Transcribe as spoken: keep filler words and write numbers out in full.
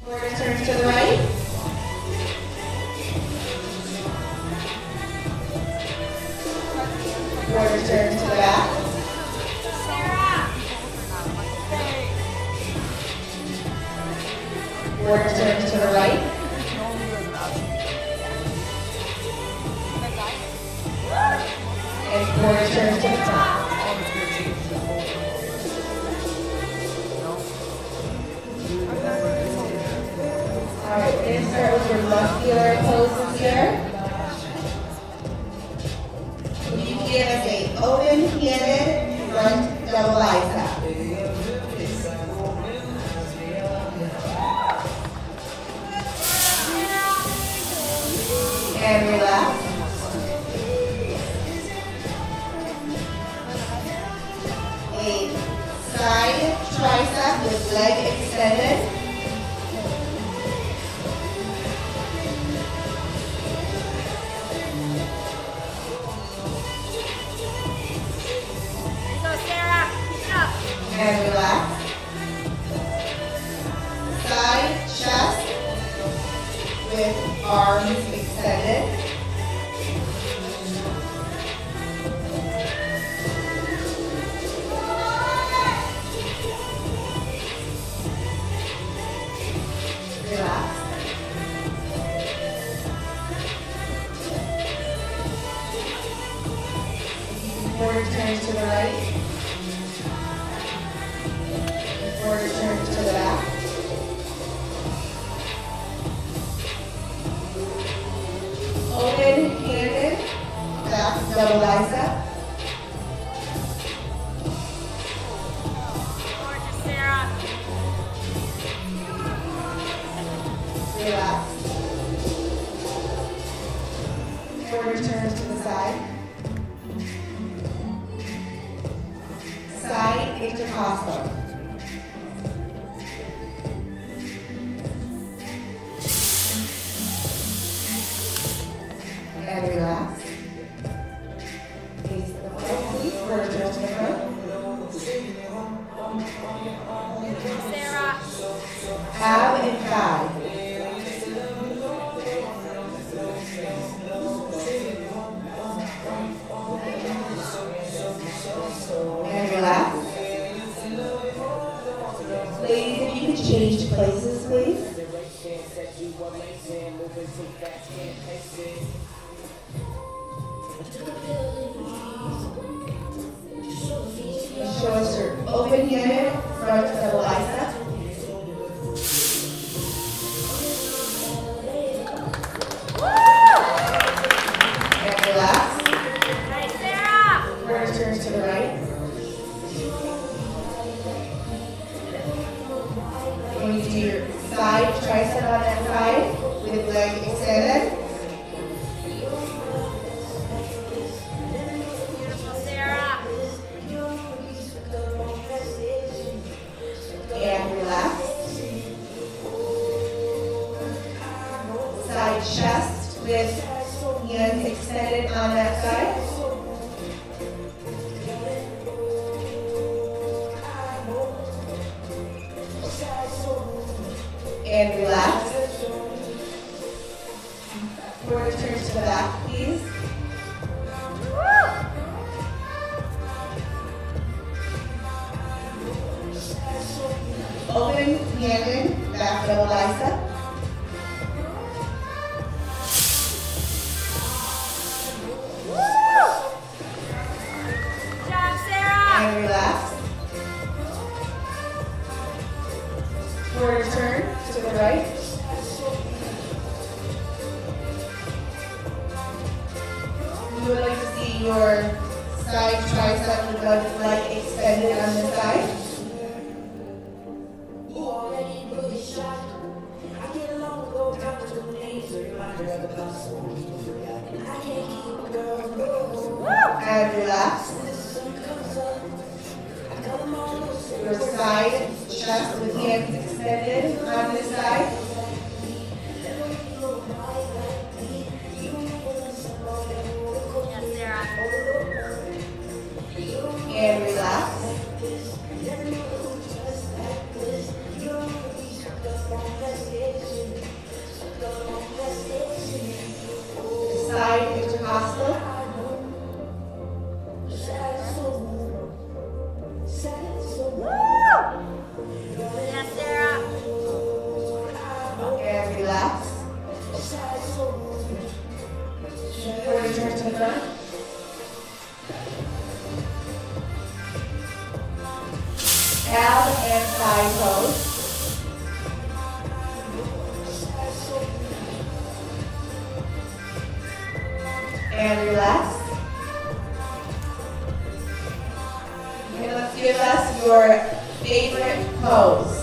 Quarter turn to the right. Quarter turn to the back. Quarter turn to the right. And quarter turn to the top. Alright, we're going to start with your muscular poses here. You give us a open-handed front double bicep. And relax. A side tricep with leg extended. And relax. Side chest with arms extended. Relax. Quarter turn to the right. Quarter turn to the back. Open-handed back double bicep. Gorgeous, Sarah. Relax. Quarter turn to the side. Side intercostal. And relax. Face the front, please. Quarter turn to the front. Sarah. Ab and thigh. And relax. Ladies, if you could change places, please. Show us your open-handed front double bicep. And relax. Nice, Sarah. Quarter turns to the right. And you do your side tricep on that side with leg extended. Sarah. And relax. Side chest with hands extended on that side. And relax. Quarter turns to the back, please. Open-handed back double bicep. Good job, Sarah. And relax. Quarter turn to the right. We would like to see your side tricep with one leg extended on the side. And relax. Your side chest with hands extended on this side. Yes, Sarah. And relax. Hostile. Yes, Sarah. And relax. Before you turn to the front. Ab and thigh pose. And relax. And let's give us your favorite pose.